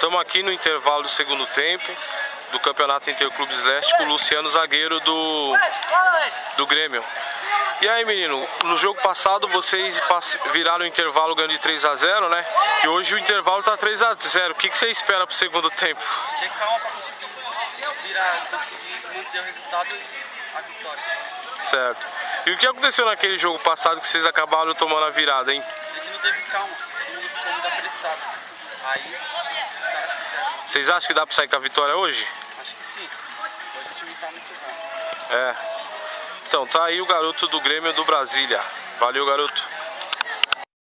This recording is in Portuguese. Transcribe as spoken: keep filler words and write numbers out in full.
Estamos aqui no intervalo do segundo tempo do Campeonato Interclubes Leste com o Luciano, zagueiro do, do Grêmio. E aí, menino, no jogo passado vocês viraram o intervalo ganhando de três a zero, né? E hoje o intervalo tá três a zero. O que, que você espera pro segundo tempo? Ter calma para conseguir virar, conseguir manter o resultado e a vitória. Certo. E o que aconteceu naquele jogo passado que vocês acabaram tomando a virada, hein? A gente não teve calma, todo mundo ficou muito apressado. Aí os caras fizeram. Vocês acham que dá pra sair com a vitória hoje? Acho que sim. Hoje o time tá muito bom. É. Então, tá aí o garoto do Grêmio do Brasília. Valeu, garoto.